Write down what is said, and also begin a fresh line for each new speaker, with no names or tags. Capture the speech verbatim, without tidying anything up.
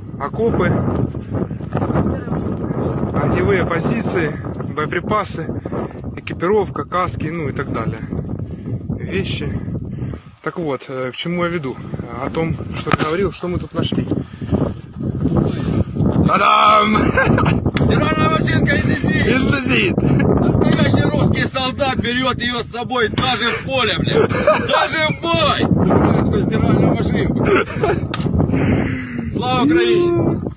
окопы, огневые позиции, боеприпасы, экипировка, каски, ну и так далее. Вещи. Так вот, к чему я веду? О том, что я говорил, что мы тут нашли. Та-дам!
Стиральная машинка «Индезит».
Индезит!
Настоящий русский солдат берет ее с собой даже в поле, блядь. Даже в бой! Стиральную машинку. Слава Украине!